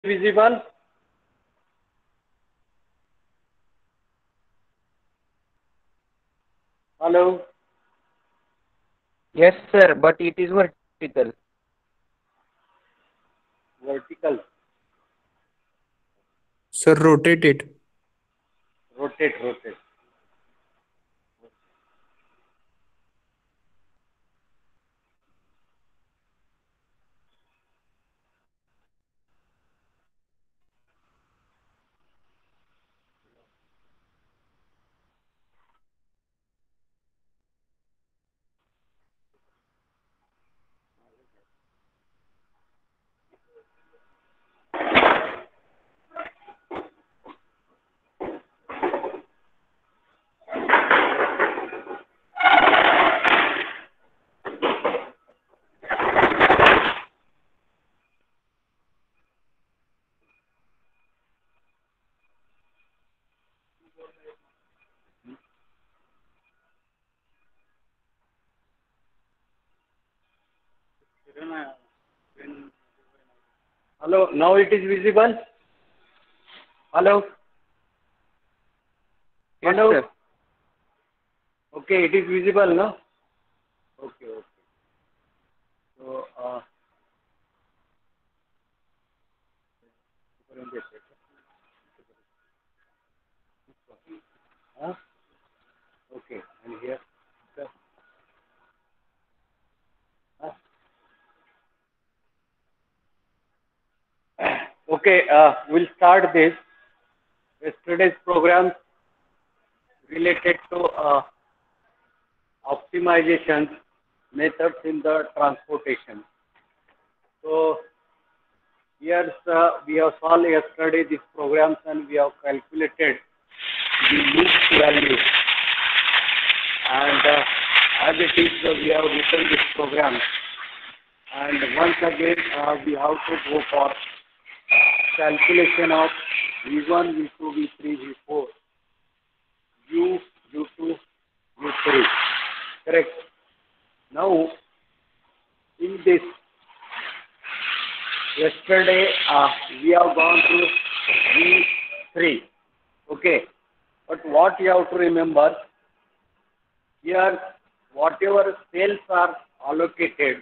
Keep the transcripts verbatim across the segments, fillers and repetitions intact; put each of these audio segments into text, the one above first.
visible? Hello? Yes, sir, but it is vertical. Vertical. Sir, rotate it. Rotate, rotate. Hello, now it is visible? Hello? Yes, Hello? sir. Okay, it is visible, no? Okay, okay. So, uh, huh? Okay, and here? Sir. Huh? Okay, uh, we'll start this. Yesterday's program related to uh, optimization methods in the transportation. So here uh, we have solved yesterday these programs and we have calculated the loop value. And uh, as it is, uh, we have written this program. And once again, uh, we have to go for calculation of V one, V two, V three, V four, U, U two, U three. Correct. Now, in this, yesterday uh, we have gone through V three. Okay. But what you have to remember, here, whatever cells are allocated,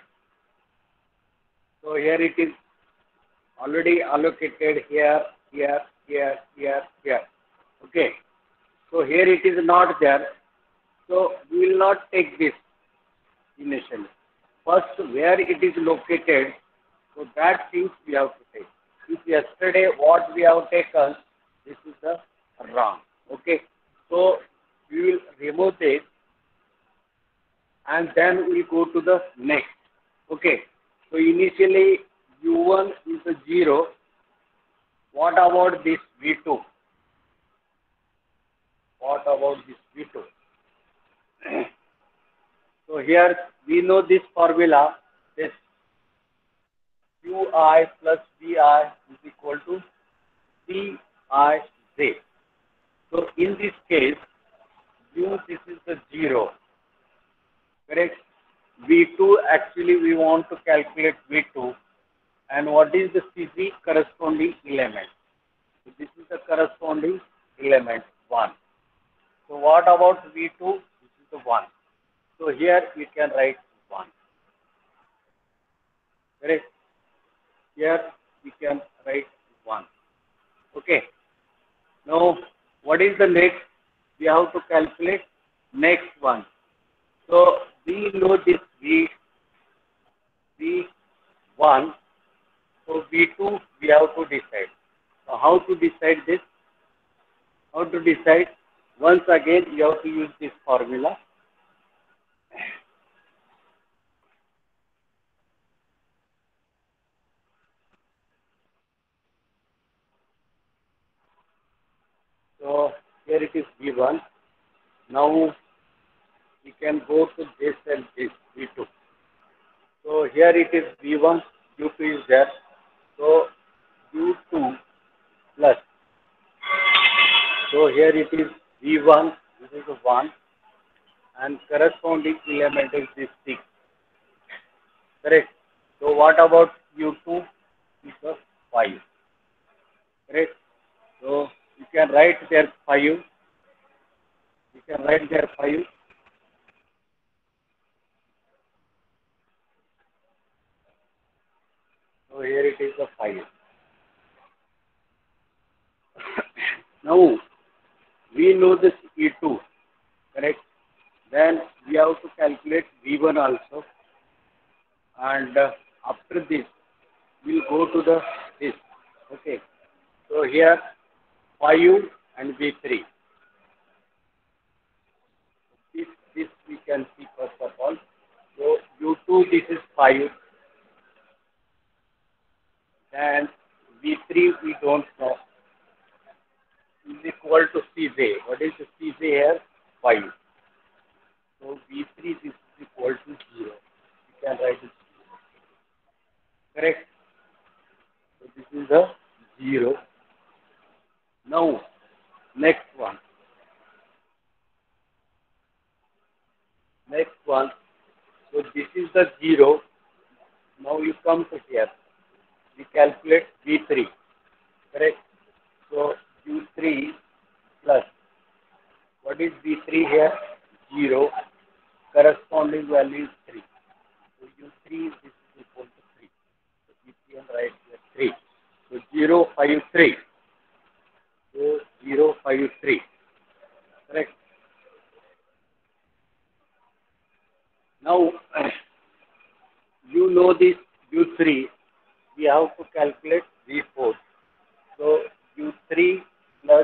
so here it is already allocated here, here, here, here, here. Okay. So here it is not there. So we will not take this initially. First, where it is located, so that things we have to take. If yesterday what we have taken, this is the wrong. Okay. So we will remove this and then we go to the next. Okay. So initially U one is a zero. What about this V two? What about this V two? So here we know this formula, this Qi plus Vi is equal to Cij. So in this case, U this is the zero, correct? V two actually we want to calculate V two, and what is the C Z corresponding element? So this is the corresponding element one. So what about V two? This is the one. So here we can write one. Correct? Here we can write one. Okay. Now what is the next? We have to calculate next one. So we know this V V one. So V two we have to decide. So how to decide this? How to decide? Once again you have to use this formula. So here it is V one. Now we can go to this and this V two. So here it is V one, U two is there. So U two plus. So here it is V one, this is the one, and corresponding element is this six. Correct. So what about U two? Is the five. Correct? So you can write there five. You can write there five. So here it is the five. Now we know this E two, correct? Then we have to calculate V one also, and uh, after this we'll go to the this. Okay. So here five and V three. This this we can see first of all. So U two this is five, and V three we don't know. Is equal to C J. What is the C J here? five. So V three this is equal to zero. You can write it correct. So this is the zero. Now next one. Next one. So this is the zero. Now you come to here. We calculate V three. Correct. So U three plus what is V three here? zero. Corresponding value is three. So U three this is equal to three. So we can write here three. So zero five three. So zero five three. Correct. Now you know this U three. We have to calculate V four. So U three plus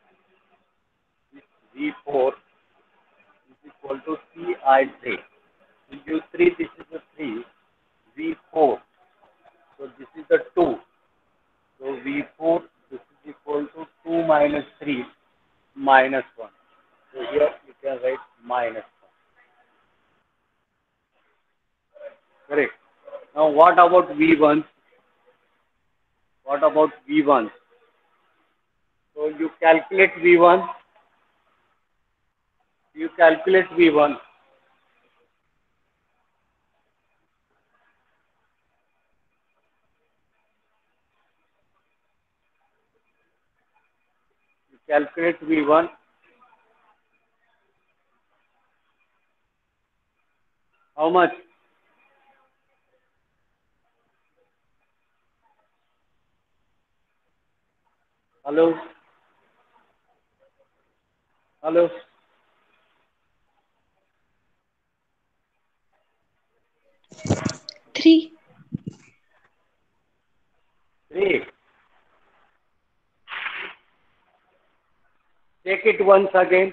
V four is equal to C I J. So U three this is the three. V four. So this is the two. So V four this is equal to two minus three minus one. So here you can write minus one. Correct. Now what about V one? What about V one? So you calculate V one. You calculate V one. You calculate V one. How much? Hello? Hello? Three. Three. Take it once again.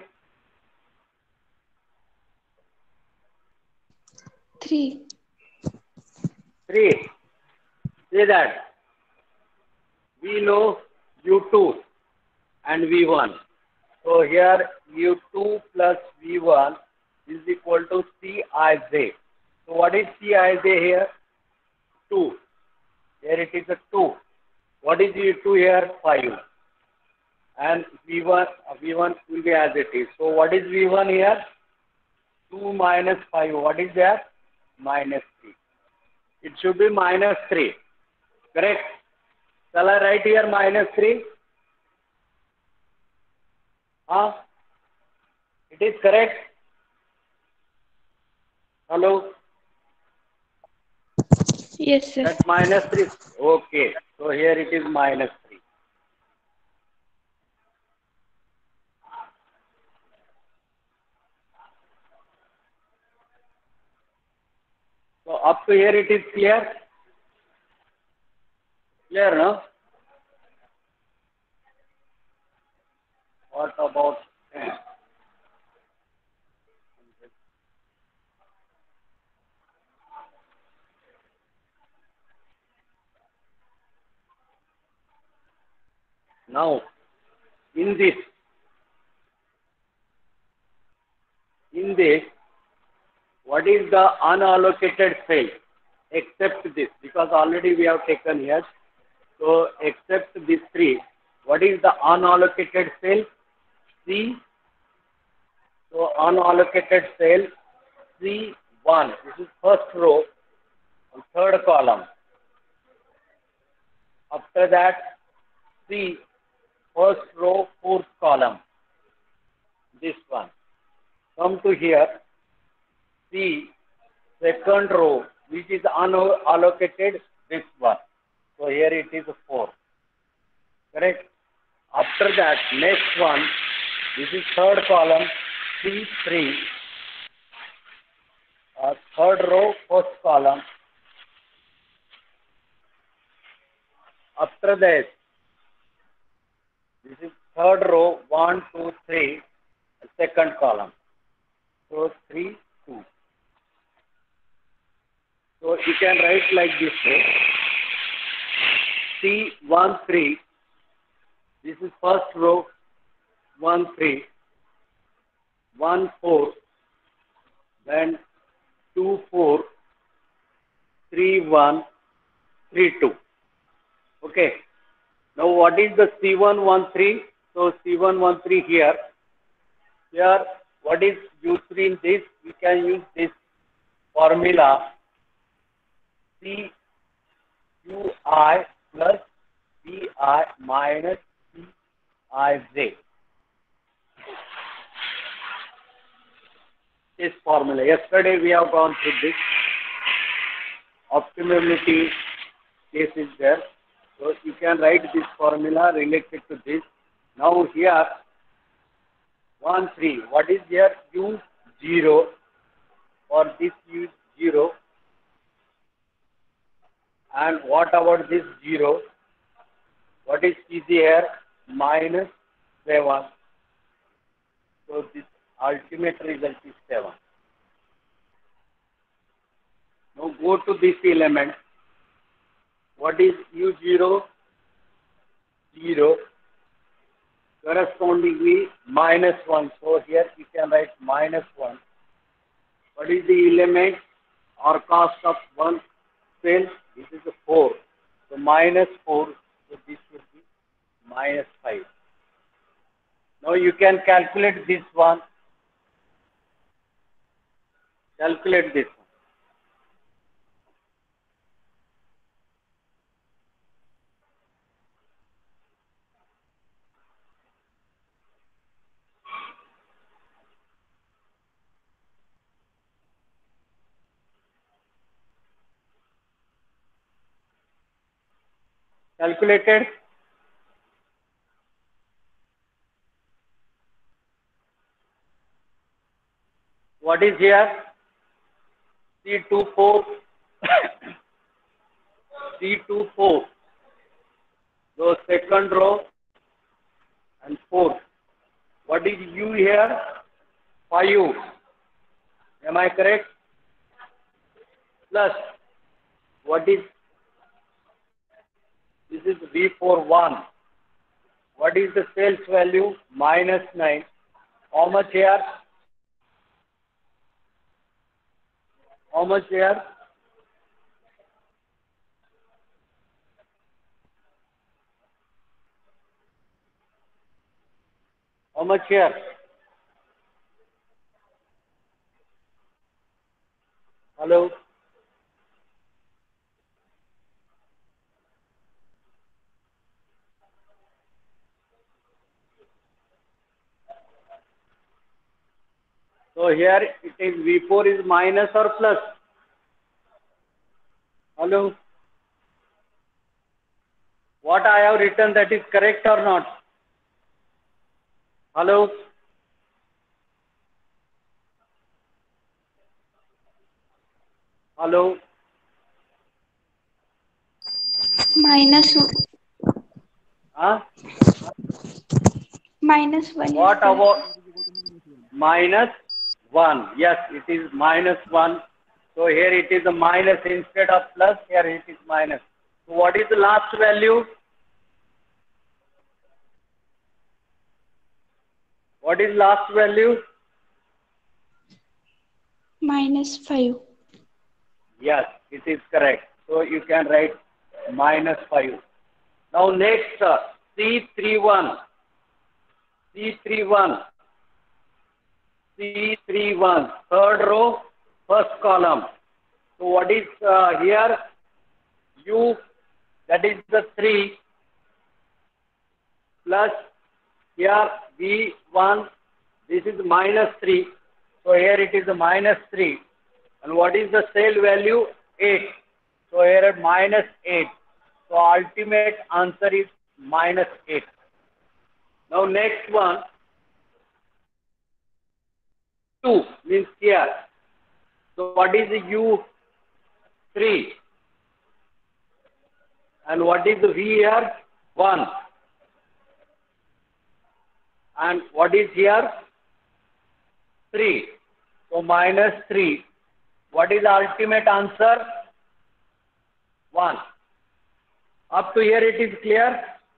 Three. Three. Say that. We know U two and V one. So here U two plus V one is equal to C I J. So what is C I J here? two. Here it is a two. What is U two here? five. And V one, V one will be as it is. So what is V one here? two minus five. What is that? Minus three. It should be minus three. Correct? Shall I write here minus three? Huh? It is correct? Hello? Yes, sir. That minus three. Okay. So here it is minus three. So up to here it is clear? Clear, no? What about eh, now in this in this what is the unallocated cell except this, because already we have taken here. So except these three, what is the unallocated cell? C. So unallocated cell C one. This is first row and third column. After that C, first row, fourth column. This one. Come to here. C, second row, which is unallocated, this one. So here it is four. Correct? After that, next one, this is third column, C three. Uh, third row, first column. After that, this is third row, one, two, three, second column. So three, two. So you can write like this way. C one, three. This is first row, one, three. one, four. Then two, four. three, one. three, two. Okay. Now what is the C one, one, three? So C one, one, three here. Here, what is U three in this? We can use this formula. C U I plus B I minus C I J. This formula. Yesterday we have gone through this. Optimability case is there. So you can write this formula related to this. Now here, one, three. What is here? U zero. For this U zero. And what about this zero? What is C J here? Minus seven. So this ultimate result is seven. Now go to this element. What is U zero? zero. Correspondingly minus one. So here you can write minus one. What is the element or cost of one cell? This is a four. So minus four. So this should be minus five. Now you can calculate this one. Calculate this one. Calculated. What is here? C two four. C two four. So second row and fourth. What is U here? five. Am I correct? Plus, what is, this is V four one. What is the sales value? Minus nine. How much here? How much here? How much here? Hello? So here it is V four is minus or plus? Hello? What I have written, that is correct or not? Hello? Hello? Minus Huh? minus one. What is there. about minus one? Yes, it is minus one. So here it is a minus instead of plus. Here it is minus. So what is the last value? What is last value? Minus five. Yes, it is correct. So you can write minus five. Now next, uh, C thirty-one. C thirty-one. C thirty-one. Third row, first column. So what is uh, here? U, that is the three. plus here V one, this is minus three. So here it is a minus three. And what is the cell value? eight. So here at minus eight. So ultimate answer is minus eight. Now next one, two means here. So what is U? three. And what is the V here? one. And what is here? three. So minus three. What is the ultimate answer? one. Up to here it is clear?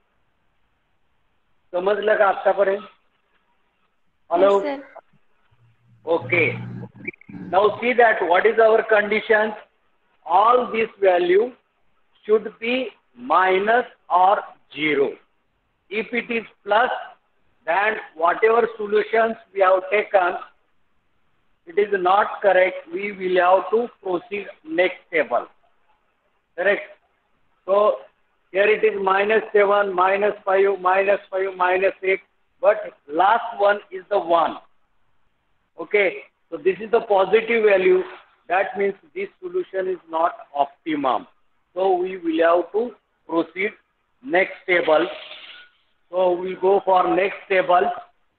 समझ लगा आपका परे? Hello? Yes, sir. Okay. Now see that what is our condition? All these values should be minus or zero. If it is plus, then whatever solutions we have taken, it is not correct. We will have to proceed next table. Correct? So here it is minus seven, minus five, minus five, minus eight. But last one is the one. Okay. So this is the positive value. That means this solution is not optimum. So we will have to proceed next table. So we will go for next table.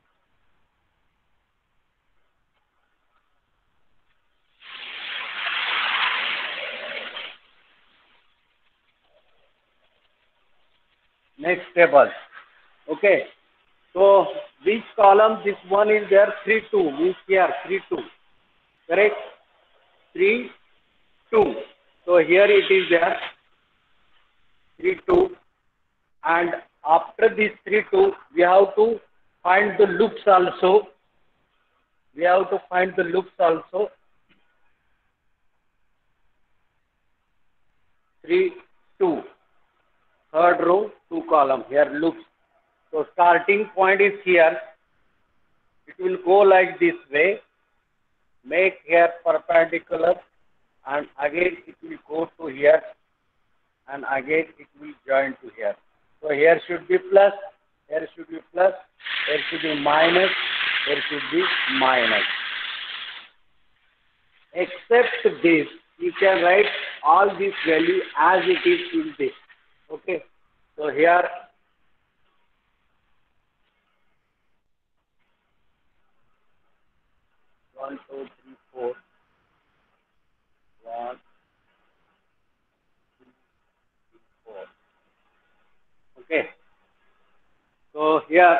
Next table. Okay. So which column? This one is there. three, two means here three, two. Correct? three, two. So here it is there. three, two. And after this three, two, we have to find the loops also. We have to find the loops also. three, two. Third row, two column. Here loops. So starting point is here. It will go like this way. Make here perpendicular. And again it will go to here. And again it will join to here. So here should be plus. Here should be plus. Here should be minus. Here should be minus. Except this, you can write all these values as it is in this. Okay. So here one, two, three, four. One, two, three, four. Okay. So here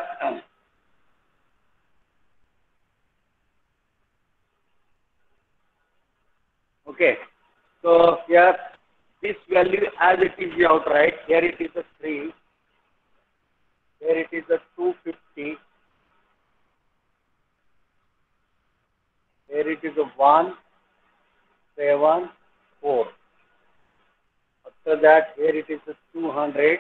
okay. So here this value as it is you outright. Here it is a three. Here it is a two fifty. Here it is a one, seven, four. After that, here it is a two hundred.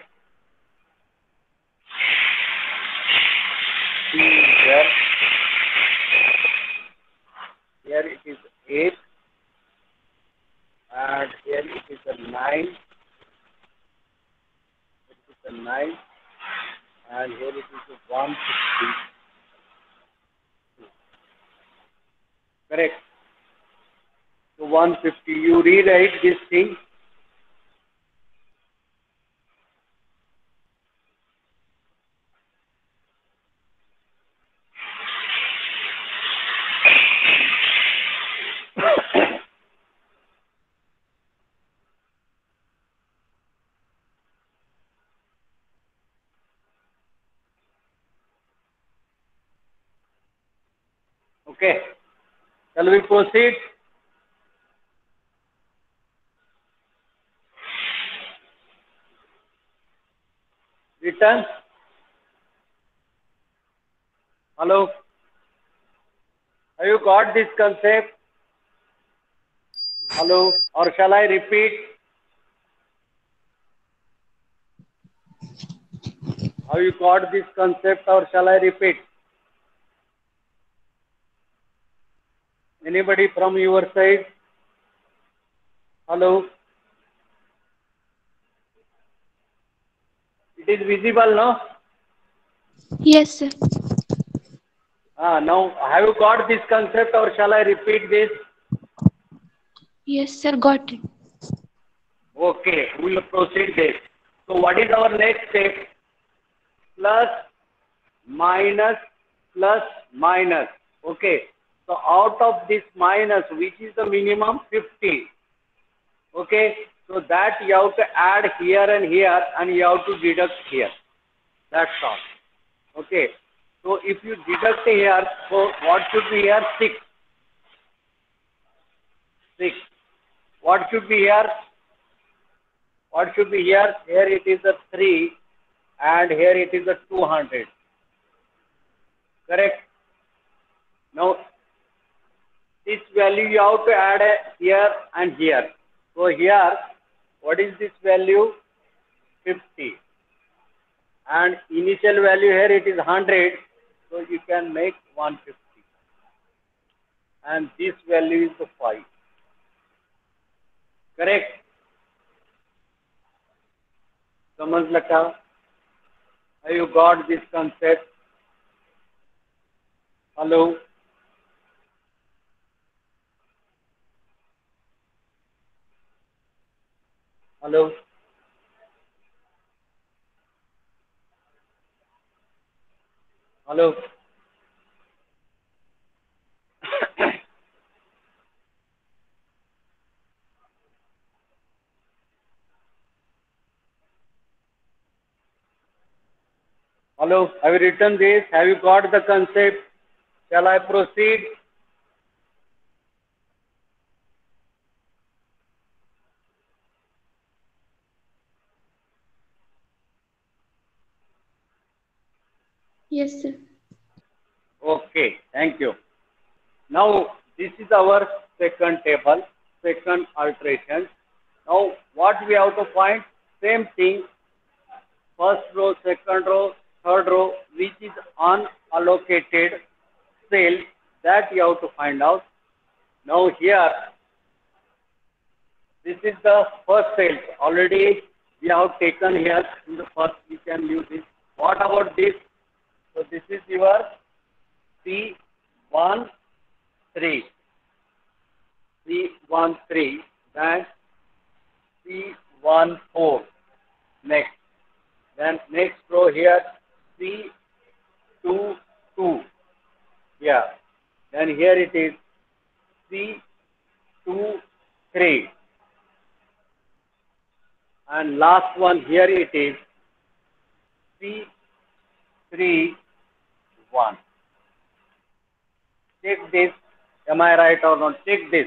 Here. Here it is eight. And here it is a nine. It is a nine. And here it is a one fifty. Correct. So one fifty. You rewrite this thing. Okay. Shall we proceed? Return. Hello. Have you got this concept? Hello. Or shall I repeat? Have you got this concept or shall I repeat? Anybody from your side? Hello? It is visible, no? Yes, sir. Ah, now, have you got this concept or shall I repeat this? Yes, sir. Got it. Okay, we will proceed this. So what is our next step? Plus, minus, plus, minus. Okay. So out of this minus, which is the minimum? fifty. Okay. So that you have to add here and here and you have to deduct here. That's all. Okay. So if you deduct here, so what should be here? six. six. What should be here? What should be here? Here it is a three and here it is a two hundred. Correct? Now, this value you have to add a here and here. So here, what is this value? fifty. And initial value here it is one hundred. So you can make one hundred fifty. And this value is the five. Correct? समझ लगा? Have you got this concept? Hello? Hello? Hello? Hello? Have you written this? Have you got the concept? Shall I proceed? Yes, sir. Okay, thank you. Now, this is our second table, second alteration. Now, what we have to find? Same thing, first row, second row, third row, which is unallocated cell, that you have to find out. Now, here, this is the first cell. Already we have taken here in the first, we can use this. What about this? So, this is your C one three. C one three, then C one four. Next. Then next row here, C two two. Yeah. Then here it is C two three. And last one here it is C three one. Check this. Am I right or not? Check this.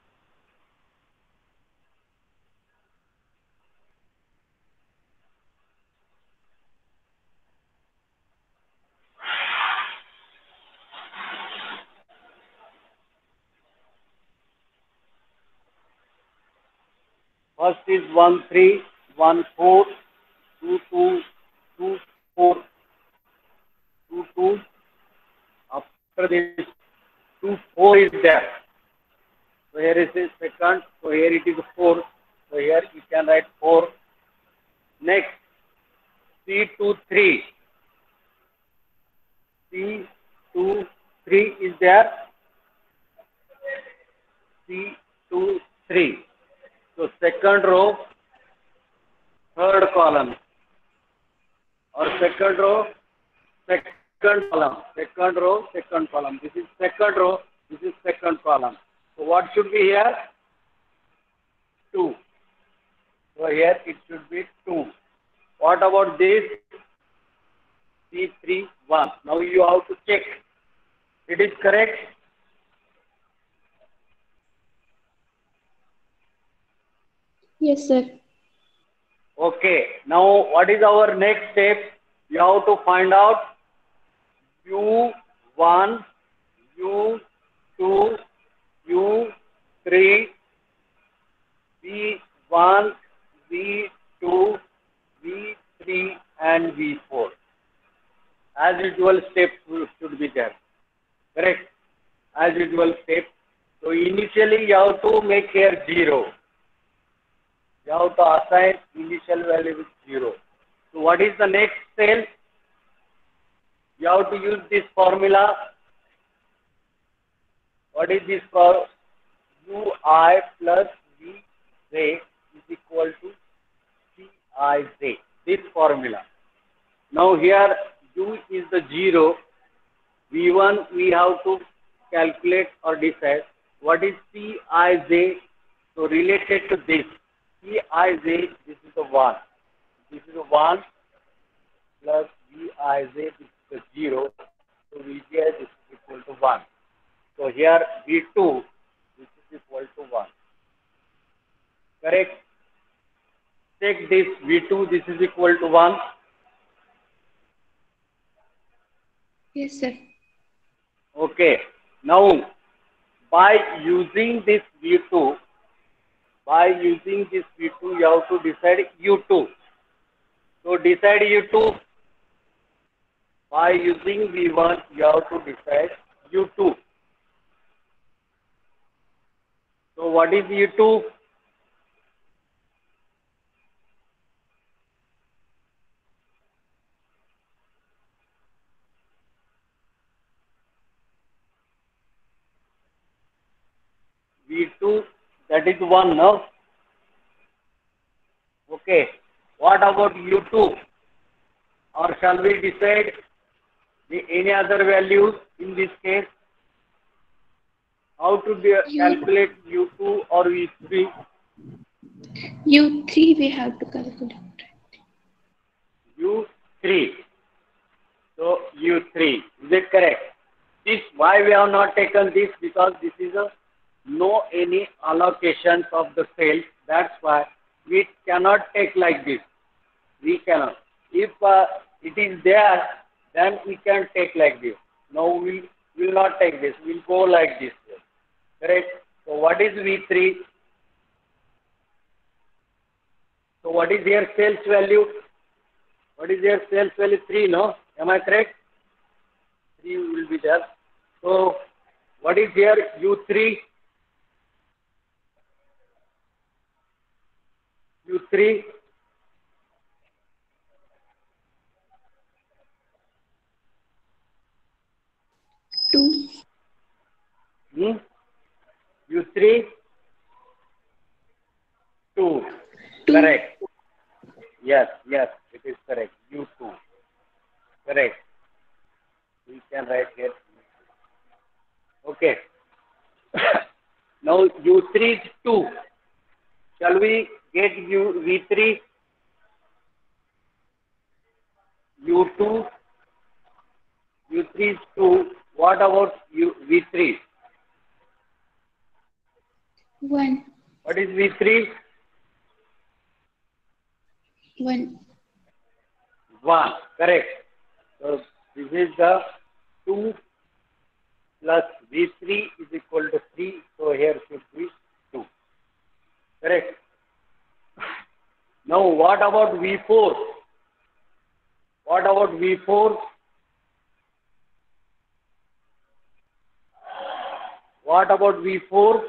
First is one three, one four, two two, two four, two two. After this, two four is there. So here is the second. So here it is four. So here you can write four. Next, C two three. C two three is there. C two three. So second row, third column, or second row, second column, second row, second column. This is second row, this is second column. So what should be here? two. So here it should be two. What about this? C three one. Now you have to check. It is correct. Yes, sir. Okay. Now what is our next step? You have to find out U one, U two, U three, V one, V two, V three, and V four. As usual, steps should be there. Correct? As usual step. So initially you have to make here zero. You have to assign initial value with zero. So what is the next cell? You have to use this formula. What is this for? Ui plus Vj is equal to Cij. This formula. Now here U is the zero. V one we have to calculate or decide. What is Cij? So related to this, Cij, this is the one. This is the one plus Vij, this is the zero. So Vj, this is equal to one. So here V two, this is equal to one. Correct? Take this V two, this is equal to one. Yes, sir. Okay. Now, by using this V two, by using this V two, you have to decide U two. So decide U two. By using V one, you have to decide U two. So what is U two? V two, that is one, no? Okay. What about U two? Or shall we decide the any other values in this case? How to de- U- calculate U two or V three? U three we have to calculate. U three. So U three. Is it correct? This why we have not taken this, because this is a no any allocations of the cells. That's why we cannot take like this. We cannot. If uh, it is there, then we can take like this. No, we will not take this. We'll go like this. Correct? So what is V three? So what is here sales value? What is here sales value? three, no? Am I correct? three will be there. So what is here U three? U three. Two. Hmm? U three. two. Two. Correct. Yes, yes, it is correct. U two. Correct. We can write here. Okay. Now U three is two. Shall we get U V three? U two. U three is two. What about U V three? One. What is V three? One. one. Correct. So this is the two plus V three is equal to three. So here should be two. Correct. Now what about V four? What about V four? What about V four?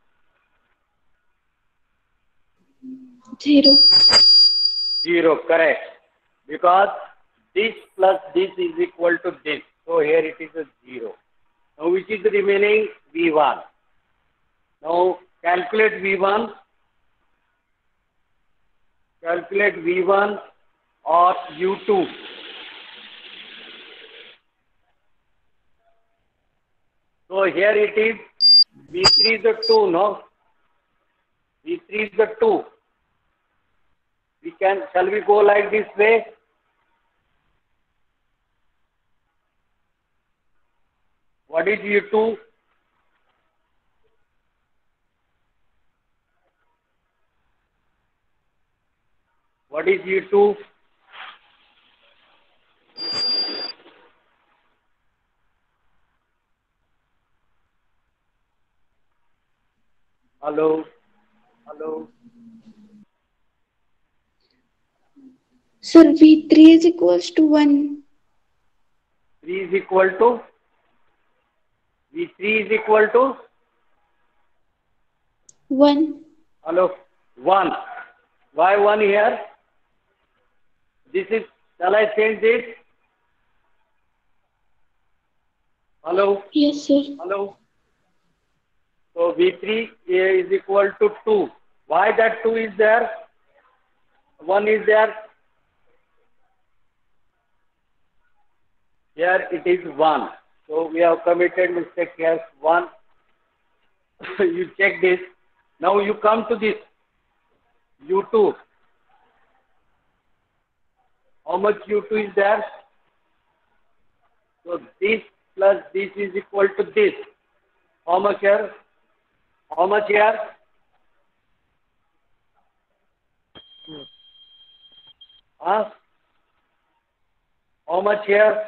Zero. zero. Correct. Because this plus this is equal to this. So here it is a zero. Now which is remaining? V one. Now calculate V one. Calculate V one or U two. So here it is V three is the two, no? V three is the two. We can, shall we go like this way? What is U two? What is U two? Hello? Hello? Sir, V three is equals to one. three is equal to? V three is equal to? One. Hello? one. Why one here? This is, shall I change this? Hello? Yes, sir. Hello? So V three is equal to two. Why that two is there? one is there. Here it is one. So we have committed mistake here, one. You check this. Now you come to this U two. How much U two is there? So this plus this is equal to this. How much here? How much here? Huh? How much here?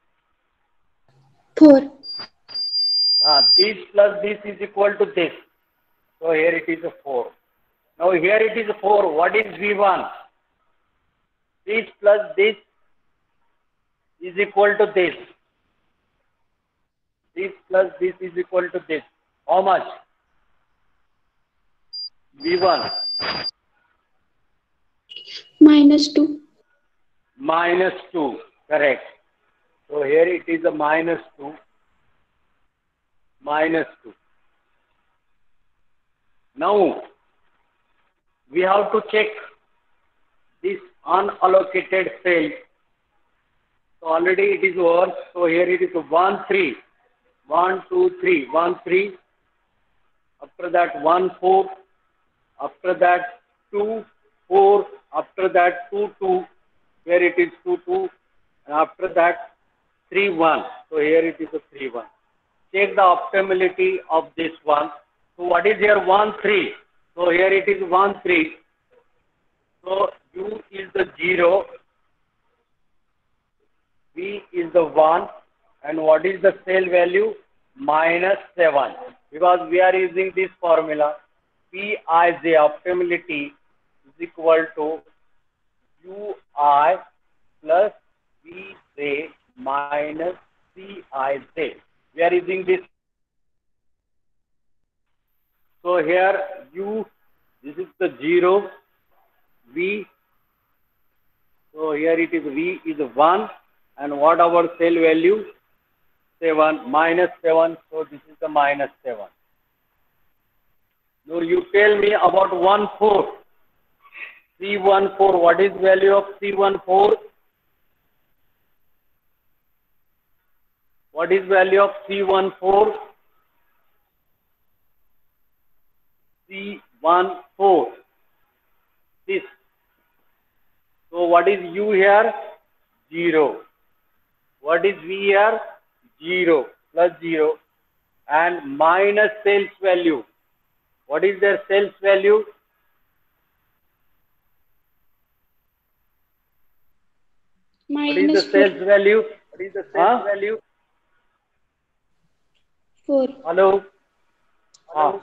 Four. Ah, this plus this is equal to this. So here it is a four. Now here it is a four. What is V one? This plus this is equal to this. This plus this is equal to this. How much? V one. Minus two. Minus two. Correct. So here it is a minus two. Minus two. Now we have to check this unallocated cell. So already it is over. So here it is one, three. one, two, three. one, three. After that one, four. After that two, four. After that two, two. Here it is two, two. And after that three, one. So here it is a three, one. Check the optimality of this one. So what is here? one, three. So here it is one, three. So U is the zero. V is the one. And what is the cell value? Minus seven. Because we are using this formula. P I J optimality is equal to U I plus V J minus C I J. We are using this. So here U, this is the zero. V, so here it is V is one. And what our cell value? seven, minus seven. So this is the minus seven. Now you tell me about one, four. C one four. What is value of C one four? What is value of C one four? C one four. This. So what is U here? zero. What is V here? zero. Plus zero. And minus sales value. What is their sales value? What is the Minus four. sales value? What is the sales huh? value? Four. Hello? Hello? Ah.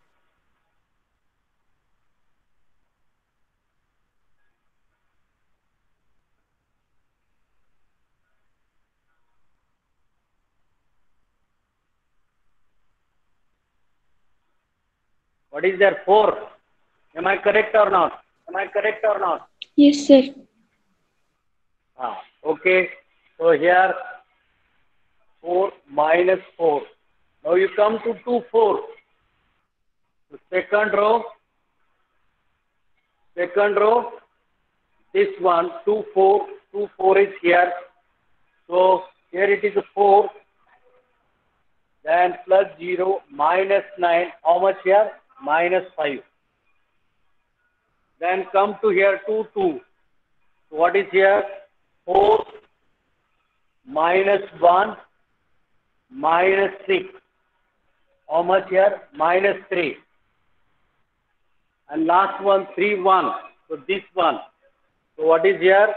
What is there? four. Am I correct or not? Am I correct or not? Yes, sir. Ah, okay. So here four minus four. Now you come to two, four. The second row. Second row. This one, two, four. two, four is here. So here it is a four. Then plus zero, minus nine. How much here? Minus five. Then come to here two, two. So what is here? four minus one minus six. How much here? Minus three. And last one, three, one. So this one. So what is here?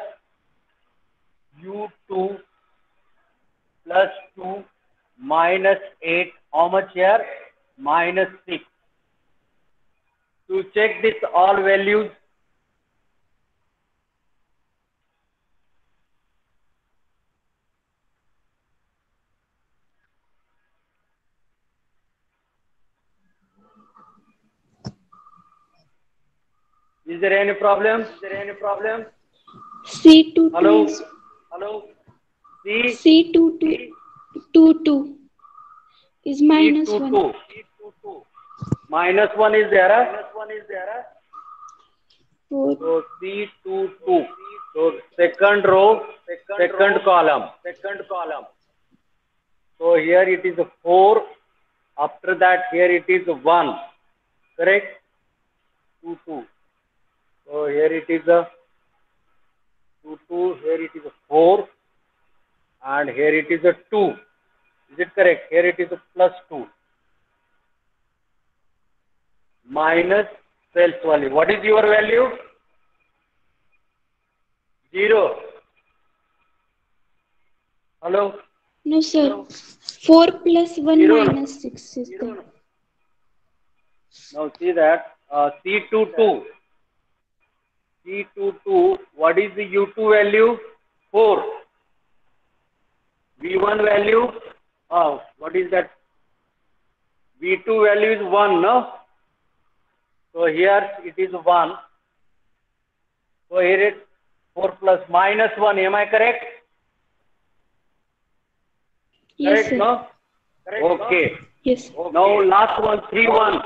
U two plus two minus eight. How much here? Minus six. To check this all values. Is there any problem? Is there any problem? C two Hello? two. Hello? C? C two two. Two two. is minus C two one. two. Minus one is there. Minus one is there. four. So C two two. So second row, second column. Second column. So here it is four. After that, here it is one. Correct? two two. So here it is a two two. Here it is a four. And here it is a two. Is it correct? Here it is a plus two. Minus sales value. What is your value? Zero. Hello? No, sir. four plus one Zero. minus six is there. Now see that uh, C two two. C two two. What is the U two value? four. V one value? Oh, what is that? V two value is one, no? So here it is one. So here it four plus minus one. Am I correct? Yes, Correct, sir. no? Correct, okay. Yes. Okay. Now last one, three one.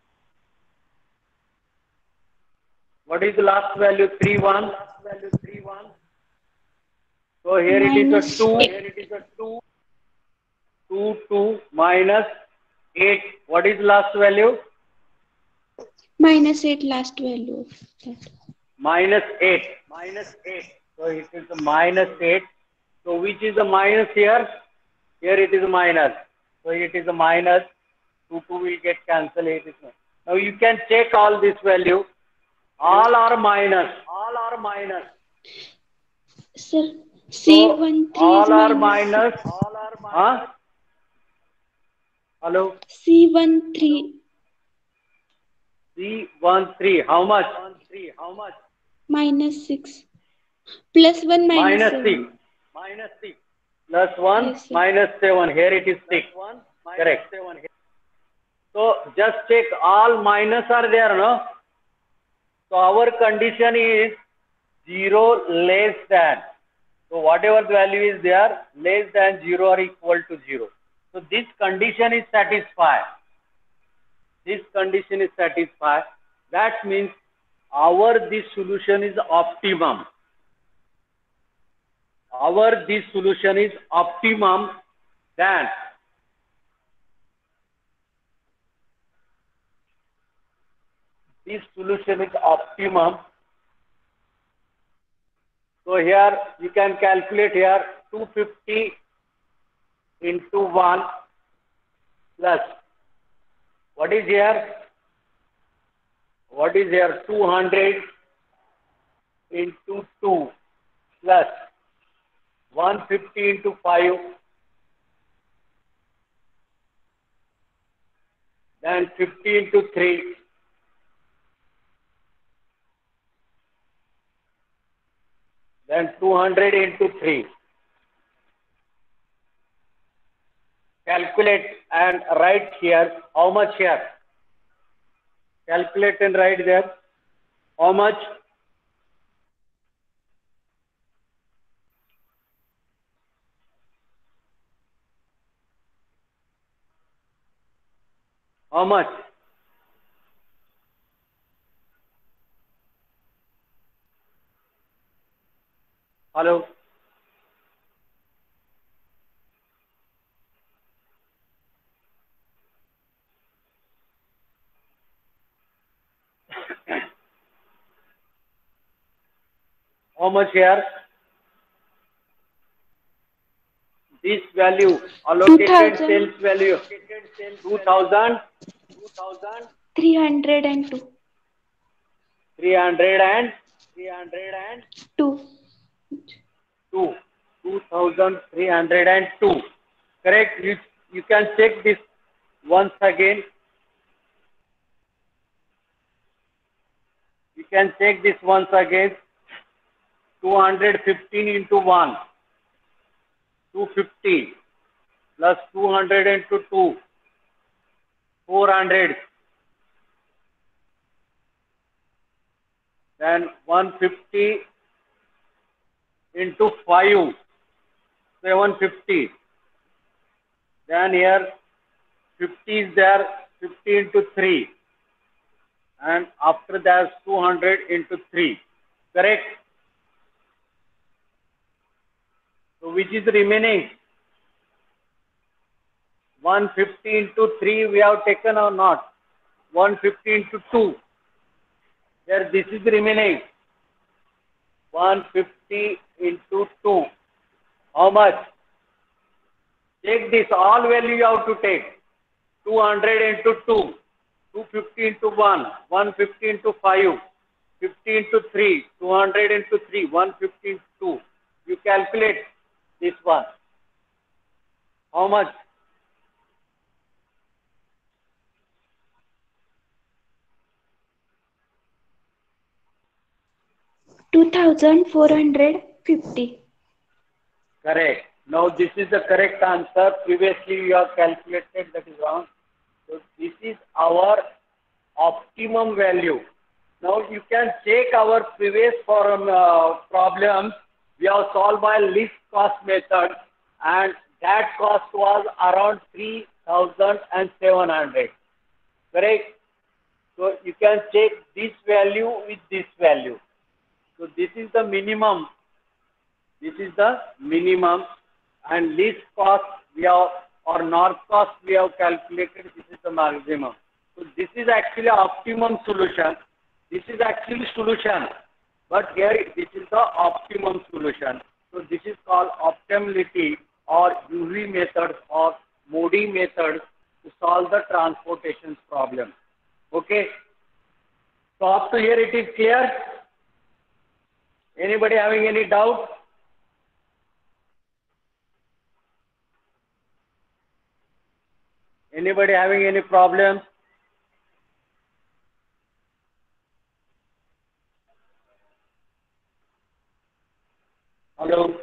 What is the last value? three one. Last value three one. So here it is Minus a two. eight. Here it is a two. two two minus eight. What is last value? Minus eight last value of that. Minus eight. Minus eight. So it is a minus eight. So which is the minus here? Here it is a minus. So it is a minus. two two will get cancelled. It is not. Now you can check all this value. All are minus. All are minus. Sir, C one three So all is are minus minus. six. All are minus. Huh? Hello? C one three C one three. How much? How much? minus six. Plus one minus Minus seven. six. Minus six. Plus one Yes, sir. minus seven. Here it is six. Correct. So just check all minus are there, no? So our condition is zero less than. So whatever the value is there, less than zero or equal to zero. So this condition is satisfied. This condition is satisfied. That means our this solution is optimum. Our this solution is optimum than this solution is optimum. So here you can calculate here two hundred fifty into one plus what is here? What is here? two hundred into two plus one hundred fifty into five, then fifty into three, then two hundred into three. Calculate and write here. How much here? Calculate and write there. How much? How much? Hello? How much here? This value, allocated two thousand. sales value, two thousand, Three hundred and two. three hundred and Two. two. two thousand three hundred two. Correct? You, you can check this once again. You can check this once again. two hundred fifteen into one. two hundred fifty plus two hundred into two. four hundred. Then one hundred fifty into five. seven hundred fifty. Then here fifty is there, fifty into three, and after that two hundred into three, correct? So which is remaining? one hundred fifty into three we have taken or not? one hundred fifty into two. There this is remaining. one hundred fifty into two. How much? Take this, all value you have to take. two hundred into two. two hundred fifty into one. one hundred fifty into five. fifty into three. two hundred into three. one hundred fifty into two. You calculate this one. How much? two thousand four hundred fifty. Correct. Now this is the correct answer. Previously you have calculated, that is wrong. So this is our optimum value. Now you can check our previous forum uh, problems. We have solved by least cost method, and that cost was around three thousand seven hundred. Correct? So you can check this value with this value. So this is the minimum. This is the minimum, and least cost we have, or north cost we have calculated. This is the maximum. So this is actually optimum solution. This is actually solution, but here this is the optimum solution. So this is called optimality or U V methods or Modi methods to solve the transportation problem. Okay. So up to here it is clear. Anybody having any doubt? Anybody having any problems? Hello?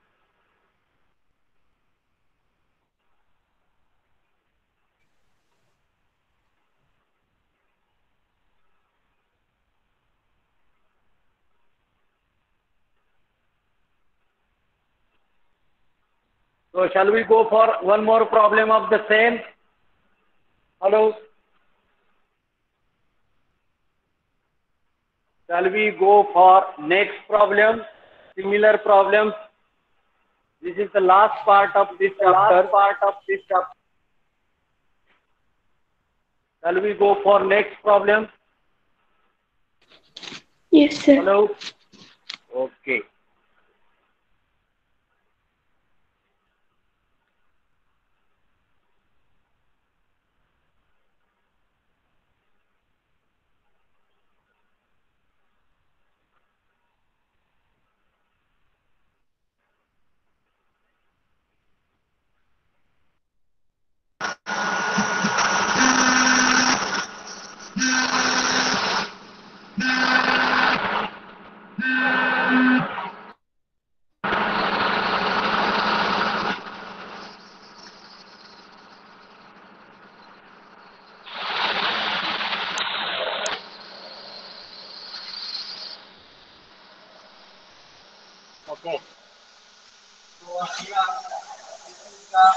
So shall we go for one more problem of the same? Hello? Shall we go for next problem? Similar problems. This is the last part of this chapter. Last part of this chapter. Shall we go for next problem? Yes, sir. Hello? Okay. Okay. So here, this is the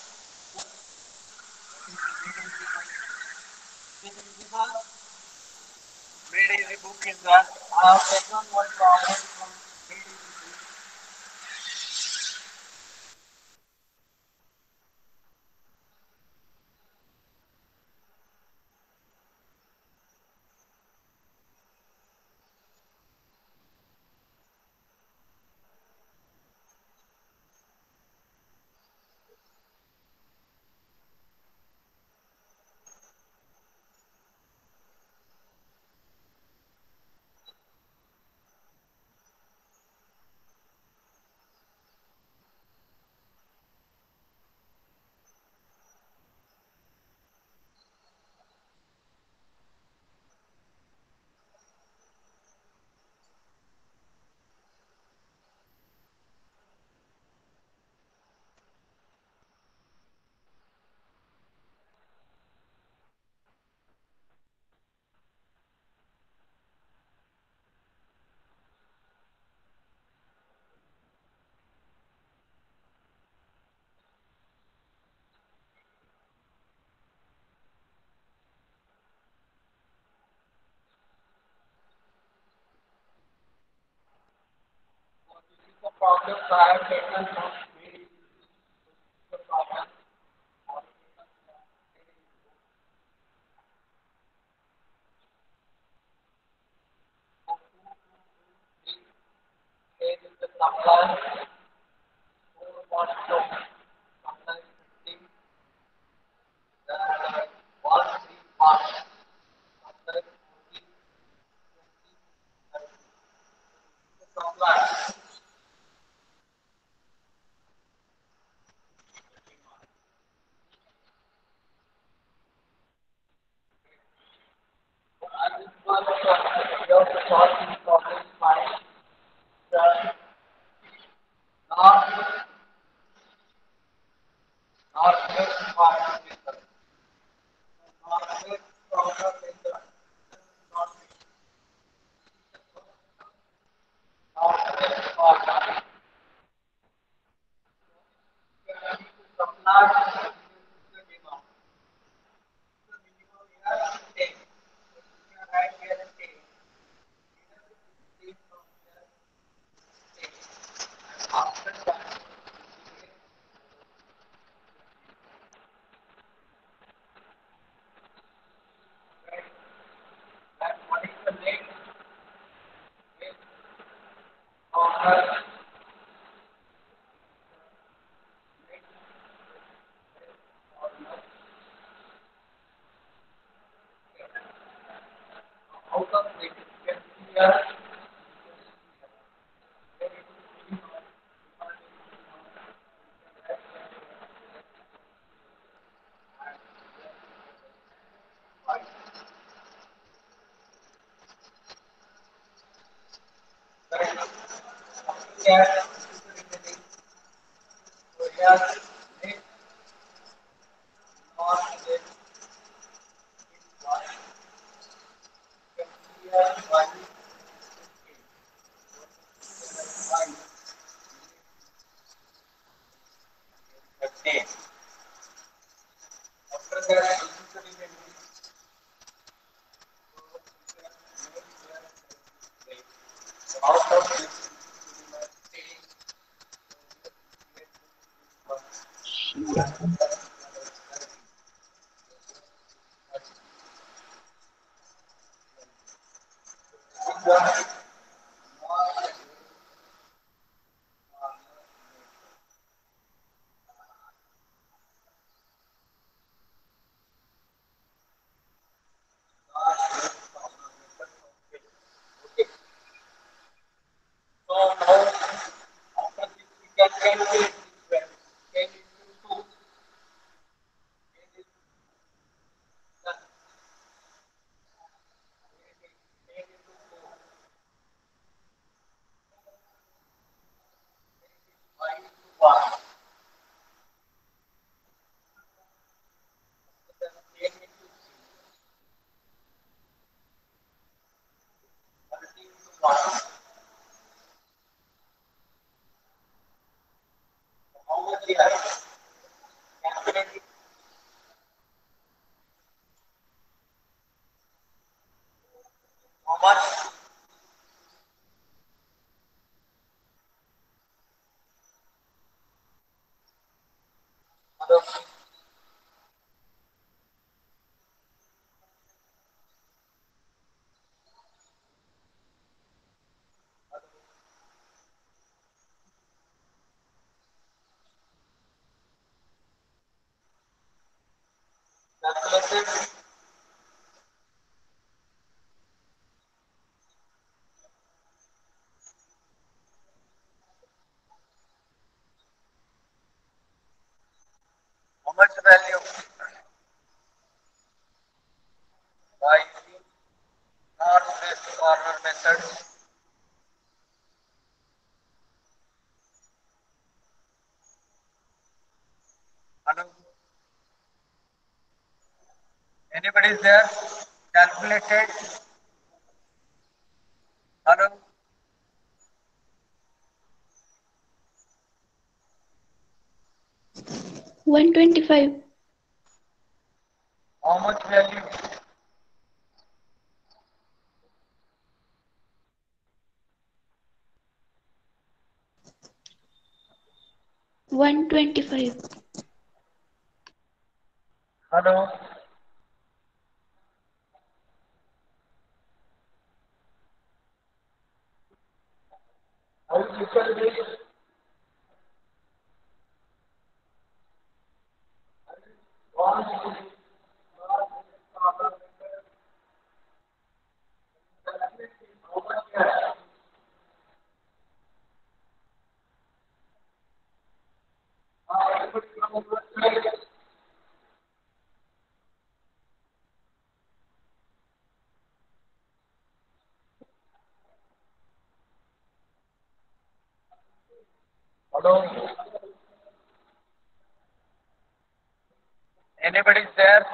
this is the made easy book is that I have taken one problem from made easy book. Anybody is there? Calculated. Hello. one twenty-five. How much value? one twenty-five. Hello. How is Mister Lee? Hello. Anybody's there?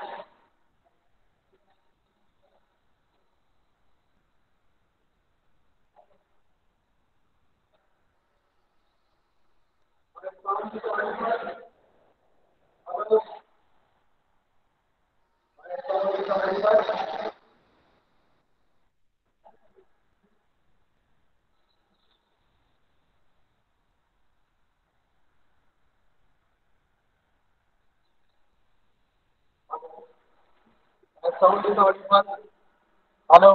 My sound is audible. Hello.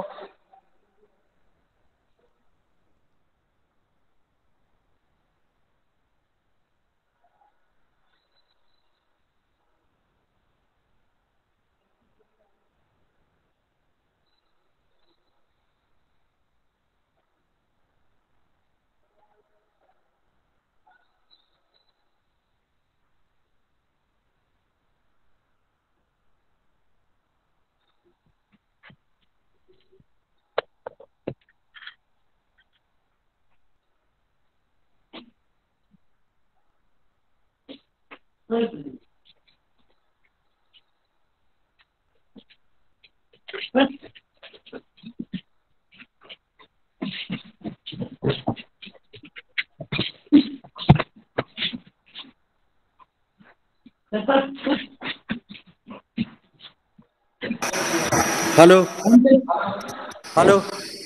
Hello, hello.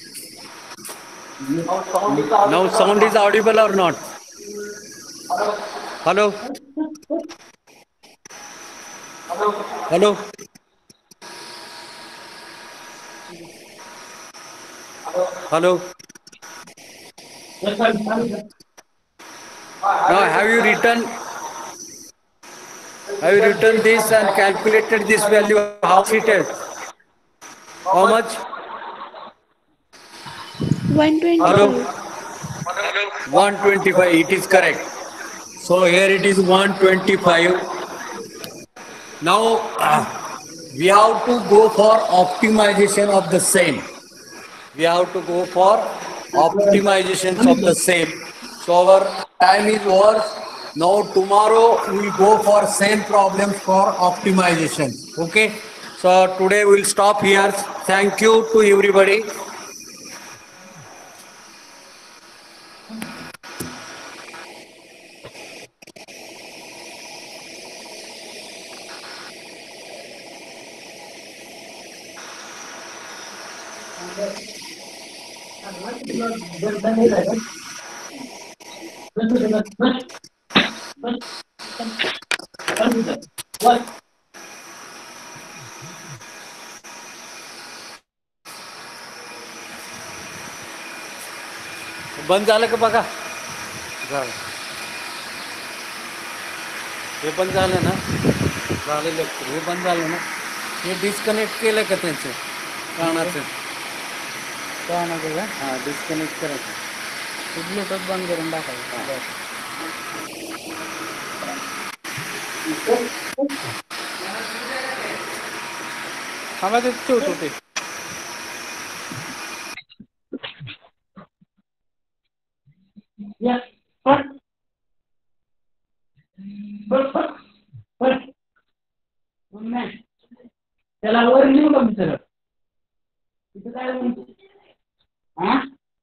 Now sound is Now audible or sound is not? audible or not? Hello, Hello. hello, hello. Now have you written, have you written this and calculated this value? How much it is? How much? Hello, one twenty-five. one twenty-five. It is correct. So here it is one twenty-five. Now we have to go for optimization of the same. We have to go for optimizations of the same. So our time is over. Now tomorrow we will go for same problems for optimization. Okay. So today we will stop here. Thank you to everybody. बंद झालं का बघा झालं हे बंद झालं ना झालं lecture हे बंद झालं ना हे डिस्कनेक्ट केलं का त्यांचं कानाचं कानाचं का हां डिस्कनेक्ट करायचं ब्लूटूथ बंद करून टाकायचं आवाज ठेवतो ते त्याला वर नेऊ का मी सर तिथं काय म्हणतो हा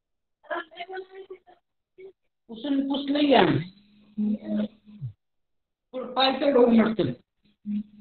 पुसून पुसलं घ्या पाय तर डोळून नसतील